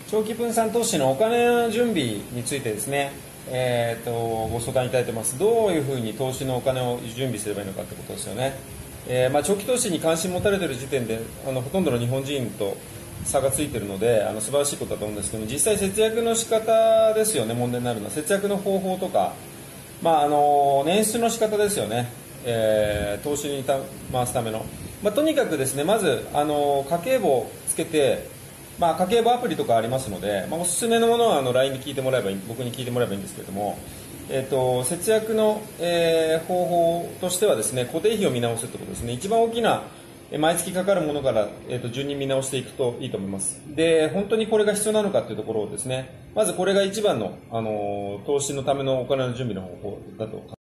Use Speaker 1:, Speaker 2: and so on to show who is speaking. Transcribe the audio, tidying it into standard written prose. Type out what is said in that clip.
Speaker 1: 長期分散投資のお金の準備についてですね、ご相談いただいてます。どういうふうに投資のお金を準備すればいいのかってことですよね。長期投資に関心持たれている時点でほとんどの日本人と差がついているので素晴らしいことだと思うんですけど、実際節約の仕方ですよね。問題になるのは節約の方法とか、捻出の仕方ですよね。投資に回すための、とにかくですね、まず家計簿をつけて、家計簿アプリとかありますので、おすすめのものはLINE に聞いてもらえば僕に聞いてもらえばいいんですけれども、節約の、方法としてはですね、固定費を見直すということですね。一番大きな毎月かかるものから、順に見直していくといいと思います。で、本当にこれが必要なのかというところをですね、まずこれが一番の、投資のためのお金の準備の方法だと考